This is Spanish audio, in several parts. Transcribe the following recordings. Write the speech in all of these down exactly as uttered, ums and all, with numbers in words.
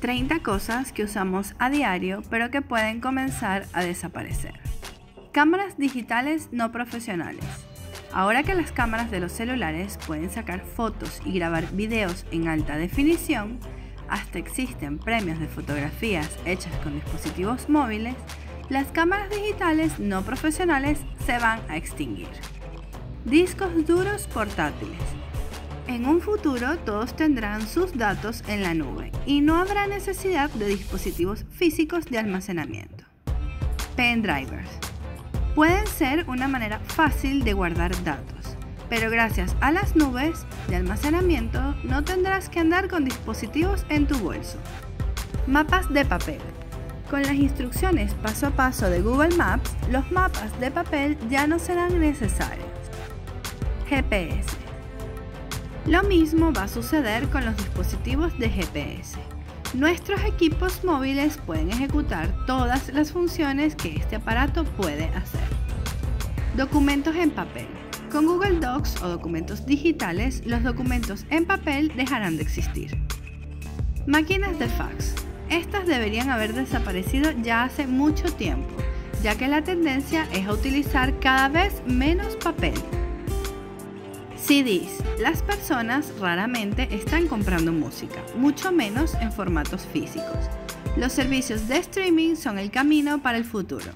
treinta cosas que usamos a diario pero que pueden comenzar a desaparecer. Cámaras digitales no profesionales. Ahora que las cámaras de los celulares pueden sacar fotos y grabar videos en alta definición, hasta existen premios de fotografías hechas con dispositivos móviles, las cámaras digitales no profesionales se van a extinguir. Discos duros portátiles. En un futuro todos tendrán sus datos en la nube y no habrá necesidad de dispositivos físicos de almacenamiento. Pendrivers. Pueden ser una manera fácil de guardar datos, pero gracias a las nubes de almacenamiento no tendrás que andar con dispositivos en tu bolso. Mapas de papel. Con las instrucciones paso a paso de Google Maps, los mapas de papel ya no serán necesarios. G P S. Lo mismo va a suceder con los dispositivos de G P S. Nuestros equipos móviles pueden ejecutar todas las funciones que este aparato puede hacer. Documentos en papel. Con Google Docs o documentos digitales, los documentos en papel dejarán de existir. Máquinas de fax. Estas deberían haber desaparecido ya hace mucho tiempo, ya que la tendencia es a utilizar cada vez menos papel. C Ds. Las personas raramente están comprando música, mucho menos en formatos físicos. Los servicios de streaming son el camino para el futuro.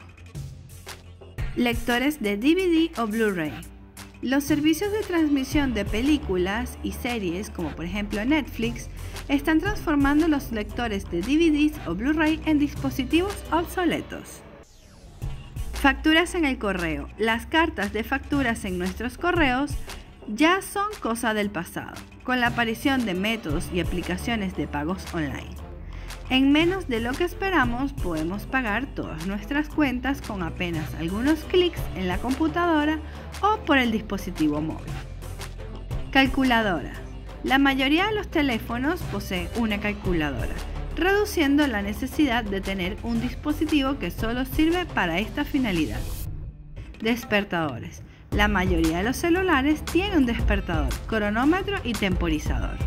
Lectores de D V D o Blu-ray. Los servicios de transmisión de películas y series, como por ejemplo Netflix, están transformando los lectores de D V Ds o Blu-ray en dispositivos obsoletos. Facturas en el correo. Las cartas de facturas en nuestros correos ya son cosa del pasado, con la aparición de métodos y aplicaciones de pagos online. En menos de lo que esperamos, podemos pagar todas nuestras cuentas con apenas algunos clics en la computadora o por el dispositivo móvil. Calculadora. La mayoría de los teléfonos posee una calculadora, reduciendo la necesidad de tener un dispositivo que solo sirve para esta finalidad. Despertadores. La mayoría de los celulares tienen un despertador, cronómetro y temporizador.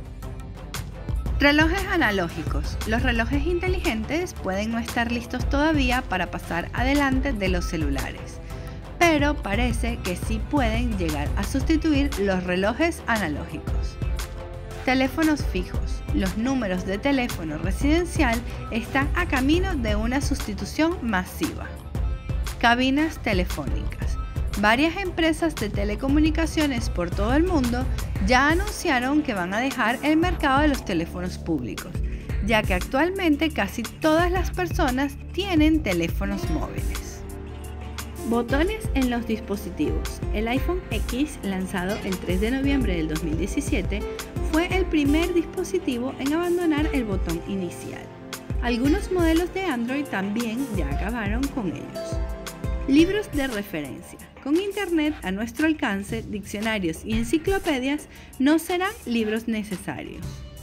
Relojes analógicos. Los relojes inteligentes pueden no estar listos todavía para pasar adelante de los celulares, pero parece que sí pueden llegar a sustituir los relojes analógicos. Teléfonos fijos. Los números de teléfono residencial están a camino de una sustitución masiva. Cabinas telefónicas. Varias empresas de telecomunicaciones por todo el mundo ya anunciaron que van a dejar el mercado de los teléfonos públicos, ya que actualmente casi todas las personas tienen teléfonos móviles. Botones en los dispositivos. El iPhone X, lanzado el tres de noviembre del dos mil diecisiete, fue el primer dispositivo en abandonar el botón inicial. Algunos modelos de Android también ya acabaron con ellos. Libros de referencia. Con Internet a nuestro alcance, diccionarios y enciclopedias no serán libros necesarios.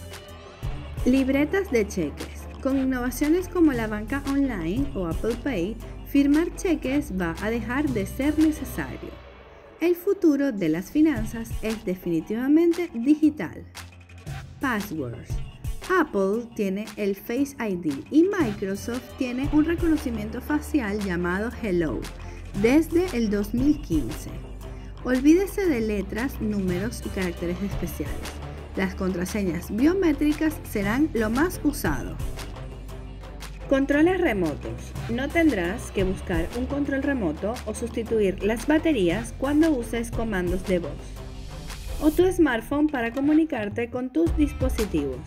Libretas de cheques. Con innovaciones como la banca online o Apple Pay, firmar cheques va a dejar de ser necesario. El futuro de las finanzas es definitivamente digital. Passwords. Apple tiene el Face I D y Microsoft tiene un reconocimiento facial llamado Hello desde el dos mil quince. Olvídese de letras, números y caracteres especiales. Las contraseñas biométricas serán lo más usado. Controles remotos. No tendrás que buscar un control remoto o sustituir las baterías cuando uses comandos de voz o tu smartphone para comunicarte con tus dispositivos.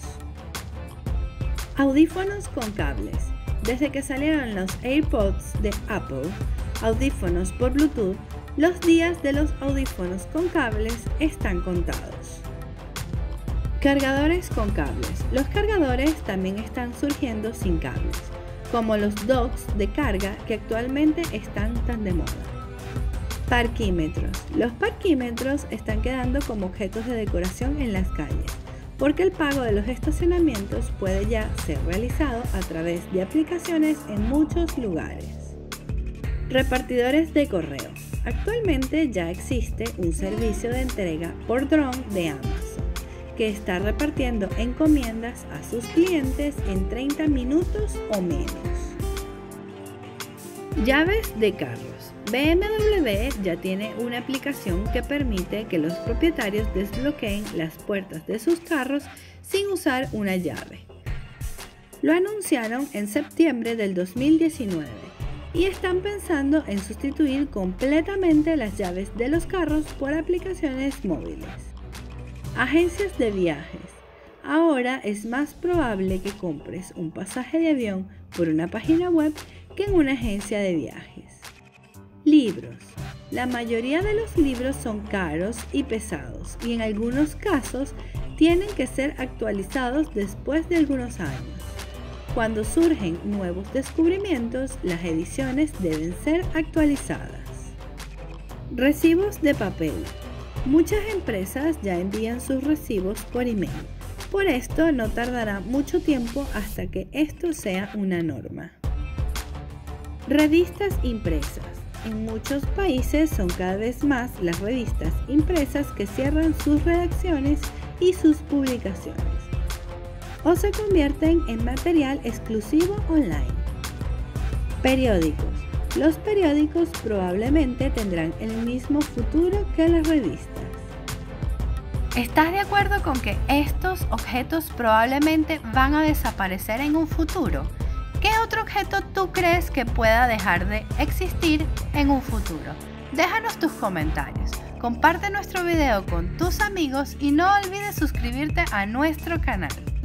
Audífonos con cables. Desde que salieron los AirPods de Apple, audífonos por Bluetooth, los días de los audífonos con cables están contados. Cargadores con cables. Los cargadores también están surgiendo sin cables, como los docks de carga que actualmente están tan de moda. Parquímetros. Los parquímetros están quedando como objetos de decoración en las calles, porque el pago de los estacionamientos puede ya ser realizado a través de aplicaciones en muchos lugares. Repartidores de correo. Actualmente ya existe un servicio de entrega por dron de Amazon, que está repartiendo encomiendas a sus clientes en treinta minutos o menos. Llaves de carros. B M W ya tiene una aplicación que permite que los propietarios desbloqueen las puertas de sus carros sin usar una llave. Lo anunciaron en septiembre del dos mil diecinueve y están pensando en sustituir completamente las llaves de los carros por aplicaciones móviles. Agencias de viajes. Ahora es más probable que compres un pasaje de avión por una página web que en una agencia de viajes. Libros. La mayoría de los libros son caros y pesados y en algunos casos tienen que ser actualizados después de algunos años. Cuando surgen nuevos descubrimientos, las ediciones deben ser actualizadas. Recibos de papel. Muchas empresas ya envían sus recibos por email. Por esto no tardará mucho tiempo hasta que esto sea una norma. Revistas impresas. En muchos países son cada vez más las revistas impresas que cierran sus redacciones y sus publicaciones o se convierten en material exclusivo online. Periódicos. Los periódicos probablemente tendrán el mismo futuro que las revistas. ¿Estás de acuerdo con que estos objetos probablemente van a desaparecer en un futuro? ¿Qué otro objeto tú crees que pueda dejar de existir en un futuro? Déjanos tus comentarios, comparte nuestro video con tus amigos y no olvides suscribirte a nuestro canal.